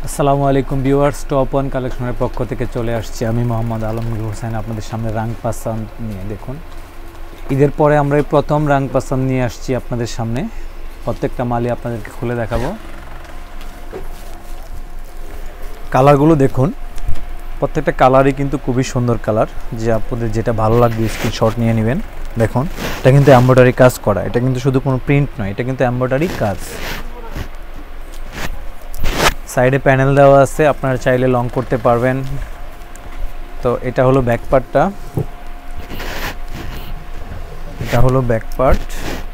আসসালামু আলাইকুম viewers, top one কালেকশনের পক্ষ থেকে চলে আসছি আমি মোহাম্মদ আলমগীর হোসেন আপনাদের সামনে রাং পাসান নিয়ে। দেখুন, ঈদের পরে আমরা এই প্রথম রাং পাসান নিয়ে আসছি আপনাদের সামনে। প্রত্যেকটা মালই আপনাদেরকে খুলে দেখাবো। কালারগুলো দেখুন, প্রত্যেকটা কালারই কিন্তু খুবই সুন্দর কালার। যে আপনাদের যেটা ভালো লাগবে স্ক্রিনশট নিয়ে নেবেন। দেখুন, এটা কিন্তু এমব্রয়ডারি কাজ করা, এটা কিন্তু শুধু কোনো প্রিন্ট নয়, এটা কিন্তু এমব্রয়ডারি কাজ। সাইডে প্যানেল দেওয়া আছে, আপনারা চাইলে লং করতে পারবেন। তো এটা হলো ব্যাক পার্টটা, এটা হলো ব্যাক পার্ট,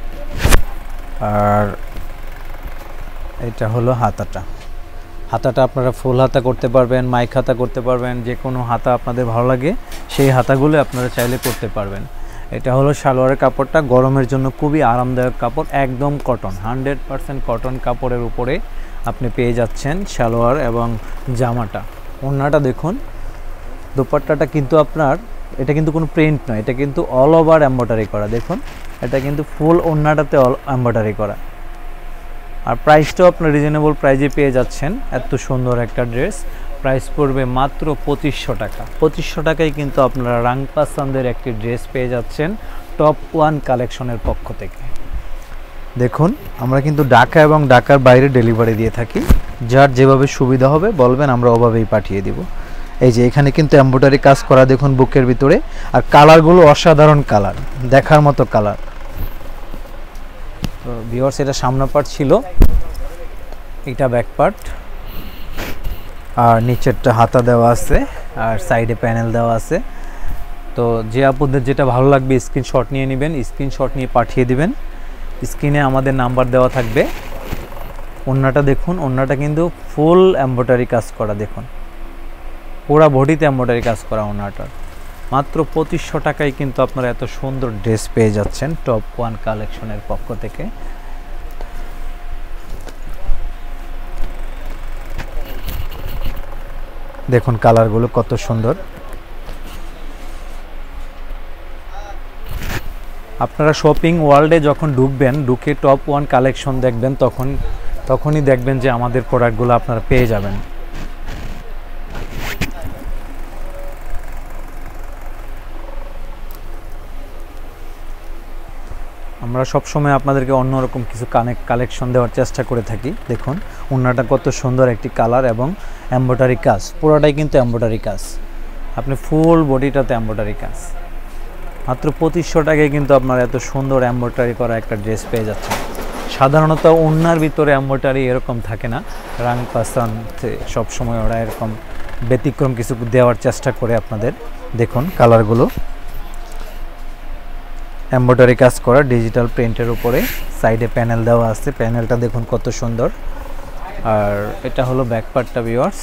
আর এটা হলো হাতাটা। হাতাটা আপনারা ফুল হাতা করতে পারবেন, মাইক হাতা করতে পারবেন, যে কোনো হাতা আপনাদের ভালো লাগে সেই হাতাগুলো আপনারা চাইলে করতে পারবেন। এটা হলো সালোয়ারের কাপড়টা, গরমের জন্য খুবই আরামদায়ক কাপড়, একদম কটন, 100% কটন কাপড়ের উপরে আপনি পেয়ে যাচ্ছেন সালোয়ার এবং জামাটা। ওড়নাটা দেখুন, দোপাট্টাটা কিন্তু আপনার, এটা কিন্তু কোনো প্রিন্ট নয়, এটা কিন্তু অল ওভার এমব্রয়ডারি করা। দেখুন, এটা কিন্তু ফুল ওড়নাটাতে অল এমব্রয়ডারি করা। আর প্রাইসটাও আপনার রিজনেবল প্রাইজে পেয়ে যাচ্ছেন। এত সুন্দর একটা ড্রেস, প্রাইস পড়বে মাত্র 2500 টাকা। 2500 টাকায় কিন্তু আপনারা রাং পাসানদের একটি ড্রেস পেয়ে যাচ্ছেন টপ ওয়ান কালেকশনের পক্ষ থেকে। দেখুন, আমরা কিন্তু ঢাকা এবং ঢাকার বাইরে ডেলিভারি দিয়ে থাকি। যার যেভাবে সুবিধা হবে বলবেন, আমরা ওভাবেই পাঠিয়ে দিব। এই যে এখানে কিন্তু এমব্রয়ডারি কাজ করা, দেখুন বুকের ভিতরে। আর কালারগুলো অসাধারণ কালার, দেখার মতো কালার। তো ভিউয়ার্স, এটা সামনে পার্ট ছিল, এটা ব্যাক পার্ট, আর নিচেরটা হাতা দেওয়া আছে, আর সাইডে প্যানেল দেওয়া আছে। তো যে আপনাদের যেটা ভালো লাগবে স্ক্রিনশট নিয়ে নেবেন, স্ক্রিনশট নিয়ে পাঠিয়ে দিবেন। স্ক্রিনে আমাদের নাম্বার দেওয়া থাকবে। ওড়নাটা দেখুন, ওড়নাটা কিন্তু ফুল এমব্রয়ডারি কাজ করা। দেখুন, পুরা বডিতে এমব্রয়ডারি কাজ করা ওড়নাটার। মাত্র 2500 টাকায় কিন্তু আপনারা এত সুন্দর ড্রেস পেয়ে যাচ্ছেন টপ ওয়ান কালেকশনের পক্ষ থেকে। দেখুন কালারগুলো কত সুন্দর। আপনারা শপিং ওয়ার্ল্ডে যখন ঢুকবেন, ঢুকে টপ ওয়ান কালেকশন দেখবেন, তখনই দেখবেন যে আমাদের প্রোডাক্টগুলো আপনারা পেয়ে যাবেন। আমরা সবসময় আপনাদেরকে অন্যরকম কিছু কালেকশন দেওয়ার চেষ্টা করে থাকি। দেখুন, ওড়নাটা কত সুন্দর একটি কালার এবং এমব্রয়ডারি কাজ, পুরোটাই কিন্তু এমব্রয়ডারি কাজ। আপনি ফুল বডিটাতে এমব্রয়ডারি কাজ। মাত্র 2500 টাকায় কিন্তু আপনারা এত সুন্দর এমব্রয়ডারি করা একটা ড্রেস পেয়ে যাচ্ছেন। সাধারণত ওড়নার ভিতরে এমব্রয়ডারি এরকম থাকে না। রাং পাসানতে সবসময় ওরা এরকম ব্যতিক্রম কিছু দেওয়ার চেষ্টা করে আপনাদের। দেখুন কালারগুলো, এমব্রয়ডারি কাজ করা ডিজিটাল প্রিন্টের উপরে, সাইডে প্যানেল দেওয়া আছে। প্যানেলটা দেখুন কত সুন্দর। আর এটা হলো ব্যাক পার্টটা ভিউয়ার্স,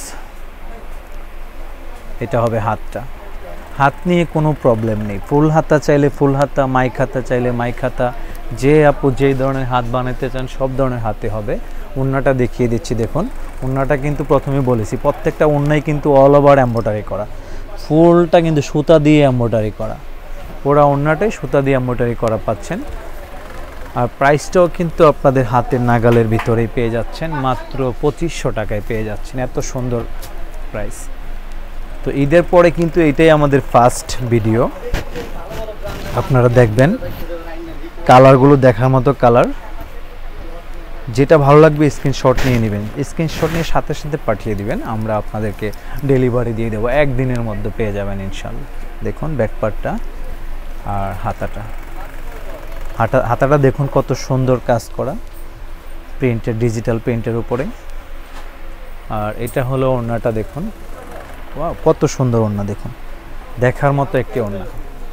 এটা হবে হাতটা। হাত নিয়ে কোনো প্রবলেম নেই, ফুল হাতা চাইলে ফুল হাতা, মাইক হাতা চাইলে মাইক হাতা, যে আপু যেই ধরনের হাত বানাতে চান সব ধরনের হাতে হবে। ওড়নাটা দেখিয়ে দিচ্ছি। দেখুন, ওড়নাটা কিন্তু প্রথমে বলেছি প্রত্যেকটা ওড়নাই কিন্তু অল ওভার এমব্রয়ডারি করা, ফুলটা কিন্তু সুতা দিয়ে এমব্রয়ডারি করা, পুরো ওড়নাটাই সুতা দিয়ে এমব্রয়ডারি করা পাচ্ছেন। আর প্রাইসটাও কিন্তু আপনাদের হাতের নাগালের ভিতরেই পেয়ে যাচ্ছেন, মাত্র 2500 টাকায় পেয়ে যাচ্ছেন। এত সুন্দর প্রাইস। তো ঈদের পরে কিন্তু এটাই আমাদের ফার্স্ট ভিডিও। আপনারা দেখবেন কালারগুলো দেখার মতো কালার। যেটা ভালো লাগবে স্ক্রিনশট নিয়ে নেবেন, স্ক্রিনশট নিয়ে সাথে সাথে পাঠিয়ে দিবেন, আমরা আপনাদেরকে ডেলিভারি দিয়ে দেবো। একদিনের মধ্যে পেয়ে যাবেন ইনশাল্লাহ। দেখুন ব্যাক পার্টটা আর হাতাটা, হাতাটা দেখুন কত সুন্দর কাজ করা প্রিন্টের, ডিজিটাল প্রিন্টের উপরে। আর এটা হলো ওড়নাটা, দেখুন ওয়াও কত সুন্দর ওড়না। দেখুন, দেখার মতো একটি ওড়না,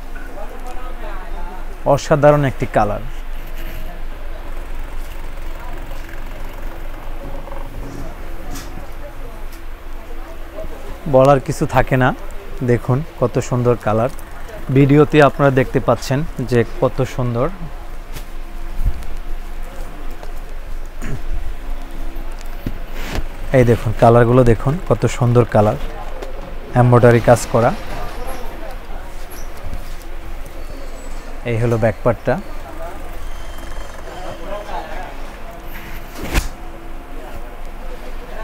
অসাধারণ একটি কালার। বলার কিছু থাকে না। দেখুন কত সুন্দর কালার, ভিডিওতে আপনারা দেখতে পাচ্ছেন যে কত সুন্দর। এই দেখুন কালারগুলো, দেখুন কত সুন্দর কালার, এমব্রয়ডারি কাজ করা। এই হলো ব্যাক পার্টটা।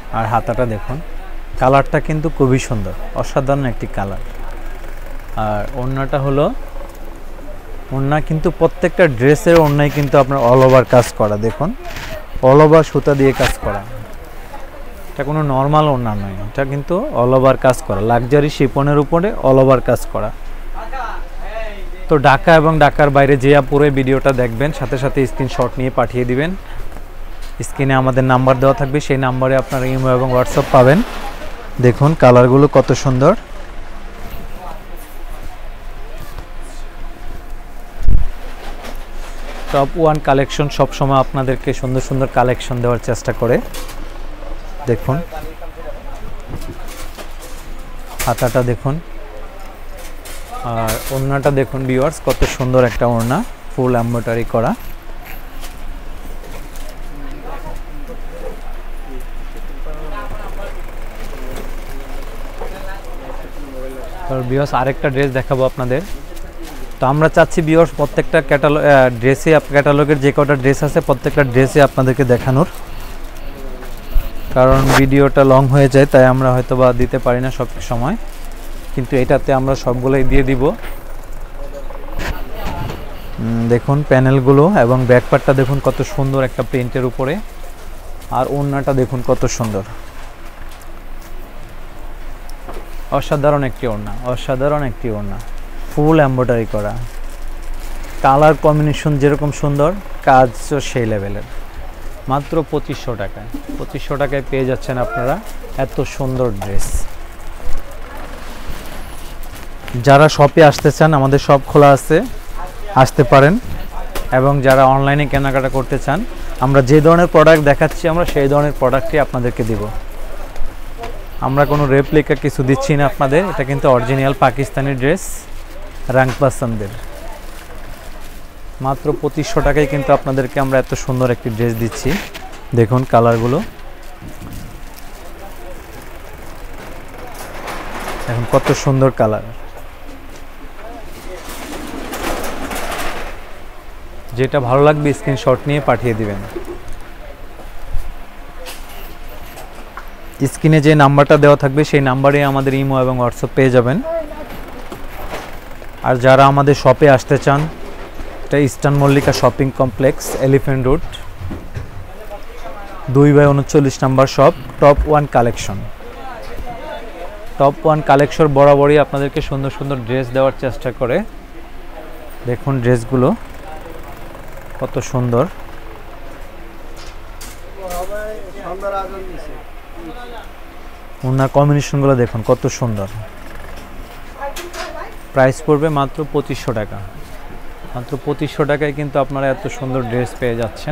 আর হাতাটা দেখুন, কালারটা কিন্তু খুবই সুন্দর, অসাধারণ একটি কালার। আর ওড়নাটা হলো, ওড়না কিন্তু প্রত্যেকটা ড্রেসের ওড়নায় কিন্তু আপনার অল ওভার কাজ করা, দেখুন অল ওভার সুতা দিয়ে কাজ করা। এটা কোনো নর্মাল ওড়না নয়, এটা কিন্তু অল ওভার কাজ করা, লাক্সারি শিপনের উপরে অল ওভার কাজ করা। তো ঢাকা এবং ঢাকার বাইরে যে পুরো ভিডিওটা দেখবেন, সাথে সাথে স্ক্রিনশট নিয়ে পাঠিয়ে দিবেন। স্ক্রিনে আমাদের নাম্বার দেওয়া থাকবে, সেই নাম্বারে আপনারা ইমো এবং হোয়াটসঅ্যাপ পাবেন। দেখুন কালারগুলো কত সুন্দর। টপ ওয়ান কালেকশন সবসময় আপনাদেরকে সুন্দর সুন্দর কালেকশন দেওয়ার চেষ্টা করে। দেখুন হাতাটা দেখুন, আর ওড়নাটা দেখুন ভিউয়ার্স, কত সুন্দর একটা ওড়না, ফুল এমব্রয়ডারি করা। ভিউয়ার্স আরেকটা ড্রেস দেখাবো আপনাদের। তো আমরা চাচ্ছি ভিউয়ার্স প্রত্যেকটা ক্যাটালগের যে কটা ড্রেস আছে প্রত্যেকটা ড্রেসে আপনাদেরকে দেখানোর, কারণ ভিডিওটা লং হয়ে যায়, তাই আমরা হয়তো বা দিতে পারি না সব সময়, কিন্তু এটাতে আমরা সবগুলোই দিয়ে দিব। দেখুন প্যানেলগুলো এবং ব্যাকপার্টটা দেখুন কত সুন্দর একটা প্রিন্টের উপরে, আর ওড়নাটা দেখুন কত সুন্দর, অসাধারণ একটি ওড়না, অসাধারণ একটি ওড়না, ফুল এমব্রয়ডারি করা, কালার কম্বিনেশন যেরকম সুন্দর, কাজও সেই লেভেলের। মাত্র 2500 টাকায়, 2500 টাকায় পেয়ে যাচ্ছেন আপনারা এত সুন্দর ড্রেস। যারা শপে আসতে চান, আমাদের শপ খোলা আছে, আসতে পারেন। এবং যারা অনলাইনে কেনাকাটা করতে চান, আমরা যে ধরনের প্রোডাক্ট দেখাচ্ছি আমরা সেই ধরনের প্রোডাক্টই আপনাদেরকে দিব। আমরা কোনো রেপ্লিকা কিছু দিচ্ছি না আপনাদের, এটা কিন্তু অরিজিনাল পাকিস্তানি ড্রেস রাংপাসানদের। মাত্র 2500 টাকায় কিন্তু আপনাদেরকে আমরা এত সুন্দর একটি ড্রেস দিচ্ছি। দেখুন কালারগুলো, এখন কত সুন্দর কালার। যেটা ভালো লাগবে স্ক্রিনশট নিয়ে পাঠিয়ে দিবেন। স্ক্রিনে যে নাম্বারটা দেওয়া থাকবে সেই নাম্বারে আমাদের ইমো এবং হোয়াটসঅ্যাপ পেয়ে যাবেন। আর যারা আমাদের শপে আসতে চান, এটা eastern Mallika shopping complex, elephant road, 2/39 নম্বর shop, top one collection. Top one collection বরাবরই আপনাদেরকে সুন্দর সুন্দর ড্রেস দেওয়ার চেষ্টা করে। দেখুন ড্রেসগুলো কত সুন্দর, ওনার কম্বিনেশনগুলো দেখুন কত সুন্দর। প্রাইস পড়বে মাত্র 2500 টাকা। মাত্র 2500 টাকায় কিন্তু আপনারা এত সুন্দর ড্রেস পেয়ে যাচ্ছেন।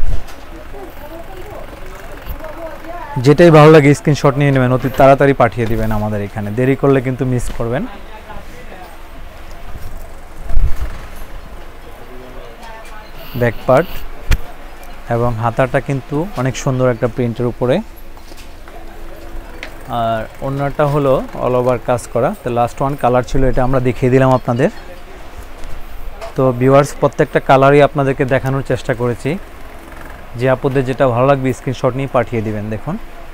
যেটাই ভালো লাগে স্ক্রিনশট নিয়ে নেবেন, অতি তাড়াতাড়ি পাঠিয়ে দিবেন আমাদের এখানে, দেরি করলে কিন্তু মিস করবেন। ব্যাক পার্ট এবং হাতাটা কিন্তু অনেক সুন্দর একটা প্রিন্টের উপরে, আর ওড়নাটা হলো অল ওভার কাজ করা। তো লাস্ট ওয়ান কালার ছিল, এটা আমরা দেখিয়ে দিলাম আপনাদের। তো ভিউয়ার্স প্রত্যেকটা কালারই আপনাদেরকে দেখানোর চেষ্টা করেছি। যে আপনাদের যেটা ভালো লাগবে স্ক্রিনশট নিয়ে পাঠিয়ে দিবেন। দেখুন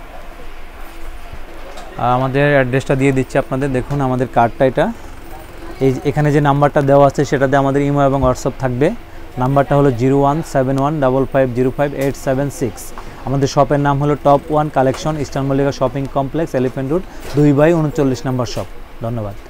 আমাদের অ্যাড্রেসটা দিয়ে দিচ্ছি আপনাদের। দেখুন আমাদের কার্ডটা, এটা এখানে যে নাম্বারটা দেওয়া আছে সেটাতে আমাদের ইমো এবং হোয়াটসঅ্যাপ থাকবে। নাম্বারটা হলো 017155055876। আমাদের শপের নাম হলো top one collection, eastern Mallika shopping complex, elephant road, 2/39 নম্বর শপ। ধন্যবাদ।